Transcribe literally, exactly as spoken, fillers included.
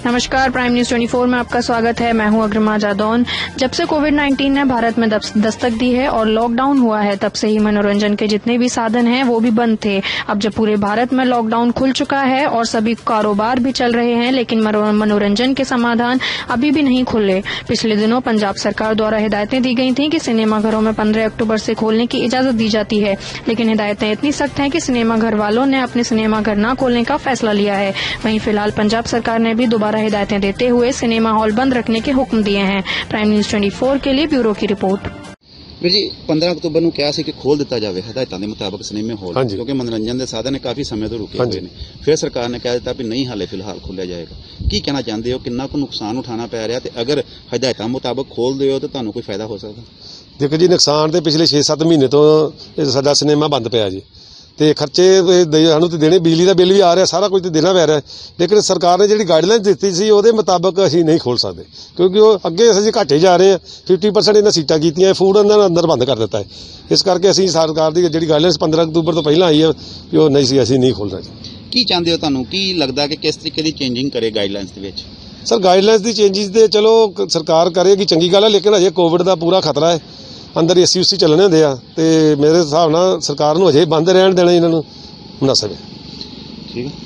नमस्कार, prime news चौबीस में आपका स्वागत है। मैं हूं अग्रमा जादौन। जब से कोविड उन्नीस ने भारत में दस्तक दी है और लॉकडाउन हुआ है, तब से ही मनोरंजन के जितने भी साधन हैं वो भी बंद थे। अब जब पूरे भारत में लॉकडाउन खुल चुका है और सभी कारोबार भी चल रहे हैं, लेकिन मनोरंजन के समाधान अभी भी नहीं खुले। पिछले दिनों पंजाब सरकार द्वारा हिदायतें दी गई थी कि सिनेमाघरों में पंद्रह अक्टूबर से खोलने की इजाजत दी जाती है, लेकिन हिदायतें इतनी सख्त हैं कि सिनेमाघर वालों ने अपने सिनेमाघर न खोलने का फैसला लिया है। वहीं फिलहाल पंजाब सरकार ने भी दोबारा हिदायतें देते हुए सिनेमा हॉल बंद रखने के हुक्म दिए हैं। प्राइम न्यूज चौबीस के लिए ब्यूरो की रिपोर्ट। ਵੀਰ ਜੀ पंद्रह अक्तूबर ਨੂੰ ਕਿਹਾ ਸੀ ਕਿ ਖੋਲ ਦਿੱਤਾ ਜਾਵੇ ਹਦਾਇਤਾਂ ਦੇ ਮੁਤਾਬਕ ਸਿਨੇਮੇ ਹਾਲ, ਕਿਉਂਕਿ ਮਨੋਰੰਜਨ ਦੇ ਸਾਧਨ ਕਾਫੀ ਸਮੇਂ ਤੋਂ ਰੁਕੇ ਹੋਏ ਨੇ। ਫਿਰ ਸਰਕਾਰ ਨੇ ਕਹਿ ਦਿੱਤਾ ਵੀ ਨਹੀਂ ਹਾਲੇ ਫਿਲਹਾਲ ਖੋਲਿਆ ਜਾਏਗਾ। ਕੀ ਕਹਿਣਾ ਚਾਹੁੰਦੇ ਹੋ, ਕਿੰਨਾ ਕੁ ਨੁਕਸਾਨ ਉਠਾਉਣਾ ਪੈ ਰਿਹਾ ਤੇ ਅਗਰ ਹਦਾਇਤਾਂ ਮੁਤਾਬਕ ਖੋਲਦੇ ਹੋ ਤਾਂ ਤੁਹਾਨੂੰ ਕੋਈ ਫਾਇਦਾ ਹੋ ਸਕਦਾ? ਦੇਖੋ ਜੀ, ਨੁਕਸਾਨ ਤੇ ਪਿਛਲੇ ਛੇ ਸੱਤ ਮਹੀਨੇ ਤੋਂ ਸਾਡਾ ਸਿਨੇਮਾ ਬੰਦ ਪਿਆ ਜੀ, ਤੇ ਖਰਚੇ ਸਾਨੂੰ ਤੇ ਦੇਣੇ, ਬਿਜਲੀ ਦਾ ਬਿੱਲ ਵੀ ਆ ਰਿਹਾ, ਸਾਰਾ ਕੁਝ ਤੇ ਦੇਣਾ ਪੈ ਰਿਹਾ। ਲੇਕਿਨ ਸਰਕਾਰ ਨੇ ਜਿਹੜੀ ਗਾਈਡਲਾਈਨ ਦਿੱਤੀ ਸੀ ਉਹਦੇ ਮੁਤਾਬਕ ਅਸੀਂ ਨਹੀਂ ਖੋਲ ਸਕਦੇ, ਕਿਉਂਕਿ ਉਹ ਅੱਗੇ ਅਸੀਂ ਘਾਟੇ ਜਾ ਰਹੇ ਹਾਂ। ਫਿਫਟੀ ਪਰਸੈਂਟ ਇਹਨਾਂ ਸੀਟਾਂ ਕੀਤੀਆਂ, ਫੂਡ ਇਹਨਾਂ ਨੇ ਅੰਦਰ ਬੰਦ ਕਰ ਦਿੱਤਾ ਹੈ। ਇਸ ਕਰਕੇ ਅਸੀਂ ਸਰਕਾਰ ਦੀ ਜਿਹੜੀ ਗਾਈਡਲਾਈਨ ਪੰਦਰਾਂ ਅਕਤੂਬਰ ਤੋਂ ਪਹਿਲਾਂ ਆਈ ਹੈ ਕਿ ਉਹ ਨਹੀਂ ਸੀ, ਅਸੀਂ ਨਹੀਂ ਖੋਲਣਾ ਜੀ। ਕੀ ਚਾਹੁੰਦੇ ਹੋ, ਤੁਹਾਨੂੰ ਕੀ ਲੱਗਦਾ ਕਿ ਕਿਸ ਤਰੀਕੇ ਦੀ ਚੇਂਜਿੰਗ ਕਰੇ ਗਾਈਡਲਾਈਨਸ ਦੇ ਵਿੱਚ? ਸਰ, ਗਾਈਡਲਾਈਨਸ ਦੀ ਚੇਂਜਿਸ ਤੇ ਚਲੋ ਸਰਕਾਰ ਕਰੇਗੀ, ਚੰਗੀ ਗੱਲ ਹੈ, ਲੇਕਿਨ ਅਜੇ ਕੋਵਿਡ ਦਾ ਪੂਰਾ ਖਤਰਾ ਹੈ। ਅੰਦਰ ਏਸੀ ਉਸੀ ਚੱਲਣੇ ਹੁੰਦੇ ਆ, ਤੇ ਮੇਰੇ ਹਿਸਾਬ ਨਾਲ ਸਰਕਾਰ ਨੂੰ ਅਜੇ ਬੰਦ ਰਹਿਣ ਦੇਣਾ ਇਹਨਾਂ ਨੂੰ ਮੁਨਾਸਬ ਹੈ। ਠੀਕ ਹੈ।